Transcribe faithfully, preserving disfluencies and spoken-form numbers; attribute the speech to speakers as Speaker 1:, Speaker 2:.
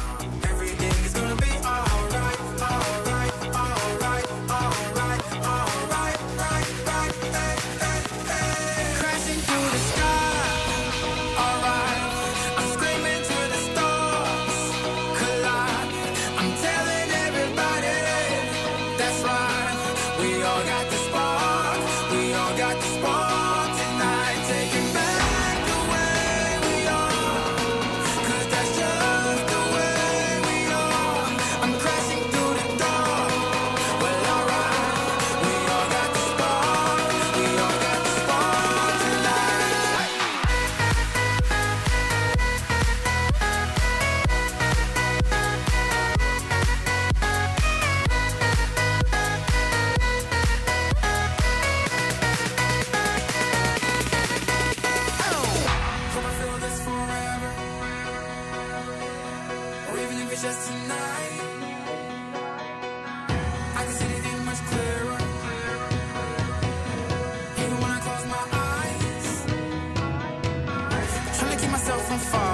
Speaker 1: Everything is gonna be alright, alright, alright, alright, alright, right, right, hey, hey, hey. Crashing through the sky, alright. I'm screaming to the stars, collide. I'm telling everybody, that's right. We all got the spark, we all got the spark tonight. Taking back the way we are, 'cause that's just the way we are. I'm crashing through the door, well alright. We all got the spark, we all got the spark tonight. Hope I feel this forever, or even if it's just tonight. I can see anything much clearer, even when I close my eyes. Trying to keep myself from falling.